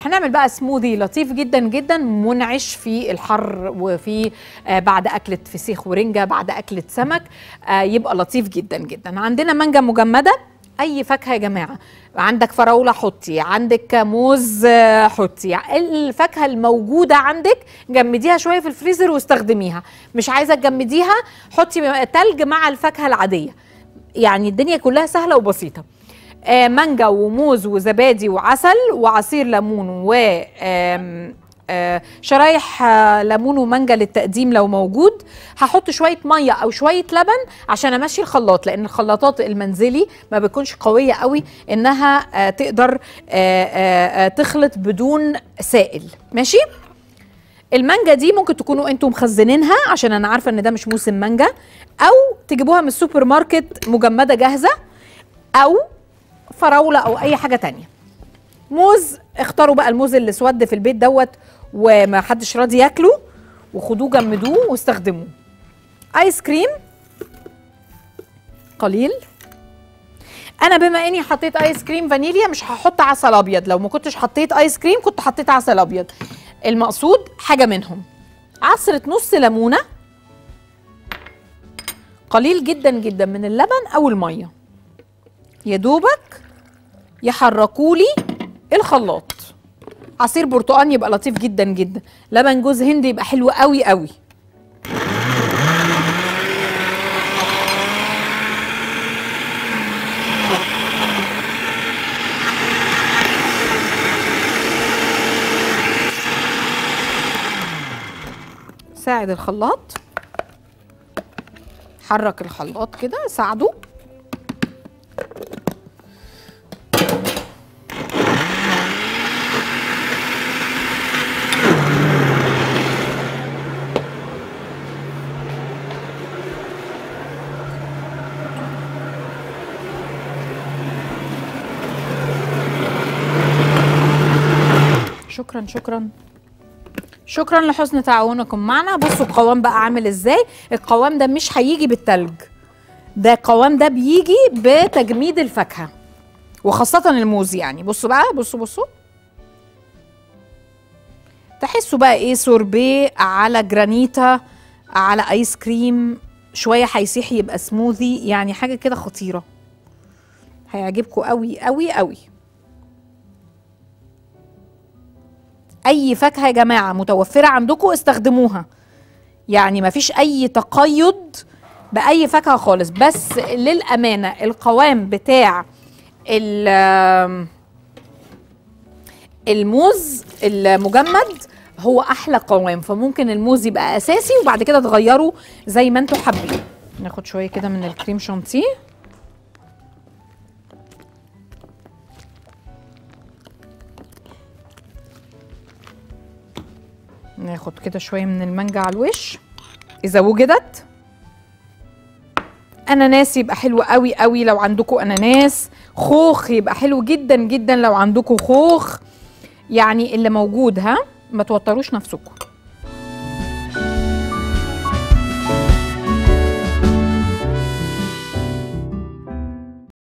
هنعمل بقى سموذي لطيف جدا جدا، منعش في الحر وفي بعد اكله فسيخ ورنجه، بعد اكله سمك، يبقى لطيف جدا جدا. عندنا مانجا مجمده، اي فاكهه يا جماعه، عندك فراوله حطي، عندك موز حطي، الفاكهه الموجوده عندك جمديها شويه في الفريزر واستخدميها. مش عايزه تجمديها حطي تلج مع الفاكهه العاديه، يعني الدنيا كلها سهله وبسيطه. مانجا وموز وزبادي وعسل وعصير ليمون و شرايح ليمون ومانجا للتقديم لو موجود. هحط شويه ميه او شويه لبن عشان امشي الخلاط، لان الخلاطات المنزلي ما بتكونش قويه قوي انها تقدر تخلط بدون سائل. ماشي. المانجا دي ممكن تكونوا انتم مخزنينها، عشان انا عارفه ان ده مش موسم مانجا، او تجيبوها من السوبر ماركت مجمده جاهزه، او فراوله او اي حاجه تانية. موز، اختاروا بقى الموز اللي اسود في البيت دوت وما حدش راضي ياكله، وخدوه جمدوه واستخدموه. ايس كريم قليل. انا بما اني حطيت ايس كريم فانيليا مش هحط عسل ابيض، لو ما كنتش حطيت ايس كريم كنت حطيت عسل ابيض، المقصود حاجه منهم. عصره نص ليمونه، قليل جدا جدا من اللبن او الميه، يا دوبك يحركولي الخلاط. عصير برتقال يبقى لطيف جدا جدا، لبن جوز هند يبقى حلو قوي قوي. ساعد الخلاط، حرك الخلاط كده، ساعده. شكرا شكرا شكرا لحسن تعاونكم معنا. بصوا القوام بقى عامل ازاي. القوام ده مش هيجي بالتلج، ده القوام ده بيجي بتجميد الفاكهه وخاصه الموز. يعني بصوا بقى، بصوا تحسوا بقى ايه، سوربيه على جرانيتا على ايس كريم، شويه هيسيح يبقى سموذي، يعني حاجه كده خطيره، هيعجبكم قوي قوي قوي. اي فاكهه يا جماعه متوفره عندكم استخدموها، يعني مفيش اي تقيد باي فاكهه خالص. بس للامانه القوام بتاع الموز المجمد هو احلى قوام، فممكن الموز يبقى اساسي وبعد كده تغيروا زي ما انتوا حابين. ناخد شويه كده من الكريم شانتيه، ناخد كده شويه من المانجا على الوش اذا وجدت. اناناس يبقى حلو قوي قوي لو عندكم اناناس، خوخ يبقى حلو جدا جدا لو عندكم خوخ، يعني اللي موجود. ها، ما توتروش نفسكم.